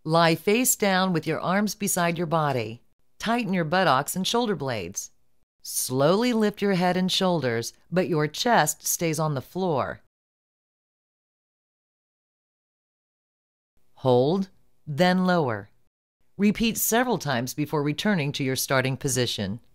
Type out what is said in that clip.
Lie face down with your arms beside your body. Tighten your buttocks and shoulder blades. Slowly lift your head and shoulders, but your chest stays on the floor. Hold, then lower. Repeat several times before returning to your starting position.